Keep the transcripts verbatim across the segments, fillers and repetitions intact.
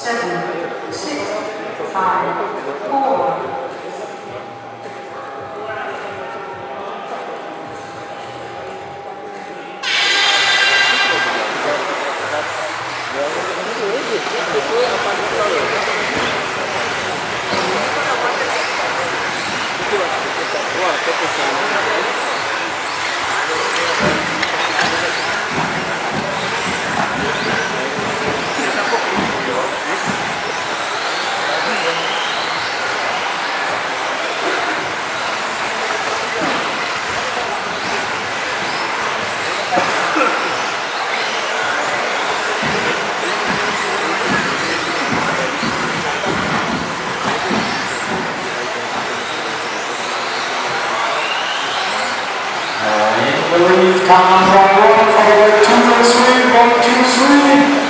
seven, six, five, four. Believe come on, one forward, two and three, one, two, three.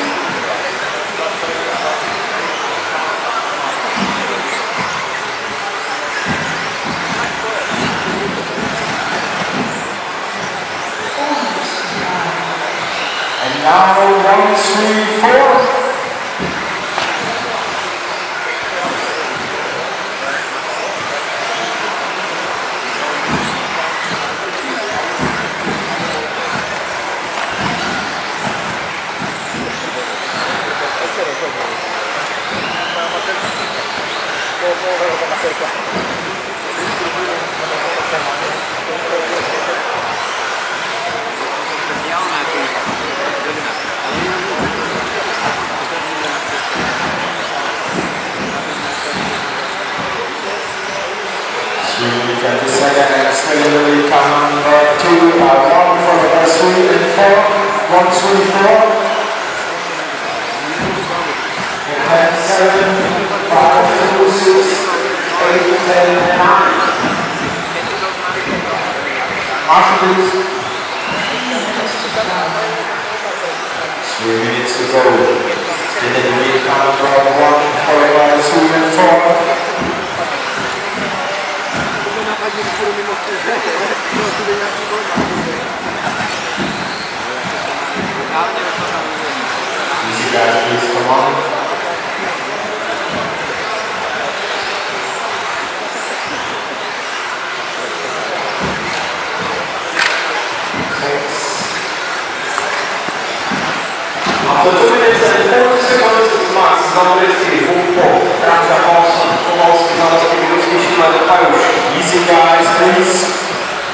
And now one, three, four. twenty seconds, steadily come number two, uh, one for the three and four, one, three, four. And seven, five, two, six, eight, ten, nine. Marshall, please. Three minutes to go. Steadily come number one for the three and four. Easy guys, please come on. After two minutes and forty seconds, Max Zambrowski, Wumpo, Franka Olsen, Pomorski, Zambrowski, Wiluski, Szymon, Pajusz. Easy guys, please.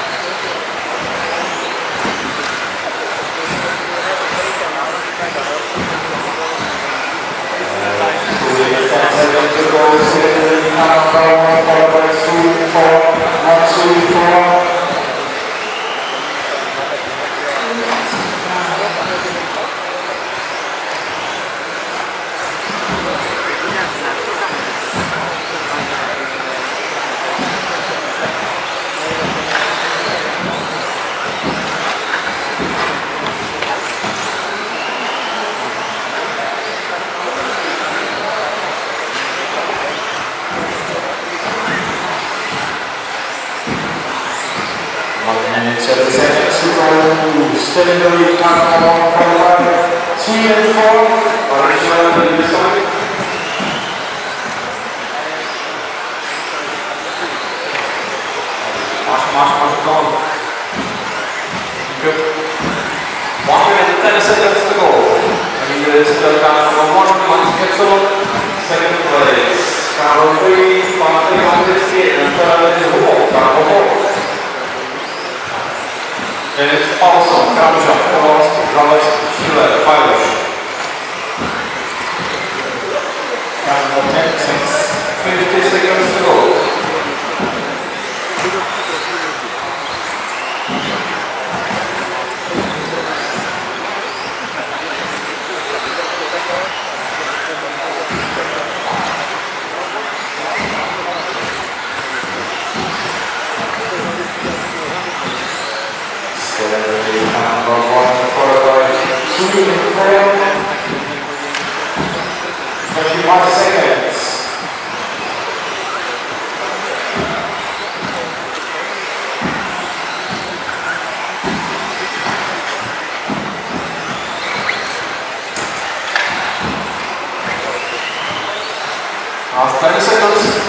seven seconds to go. Steadily come on forward. Three and four. Marshall, Marshall, Marshall, go on. Good. One minute, ten seconds to go. And you still down number one, Max Ketzel. Second place. Carol three, Martin Zambrowski, and third is Hugo, Carol four. And it's also Kramża, Pomorski, Zalewski, Schiller, Pajusz. Number ten seconds. fifty seconds to go. Number one for two and four. twenty-one seconds. Last twenty seconds.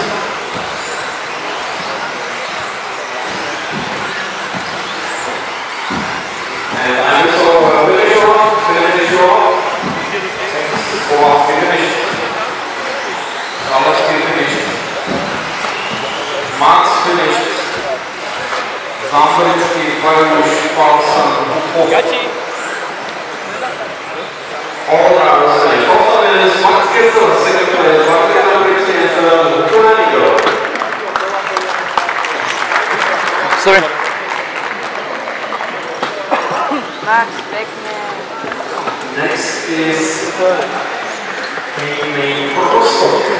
And I just saw a finish off, finish off. Four, finished. Thomas finished. Max finished. Zampolinsky, Vajuš, Paulson, Pukov. All rounds finished. Also is Max Kitzel, second place, Martina Brixie, third, Tunanigo. Sorry. Max Beckman. Next is Amy Prokosko.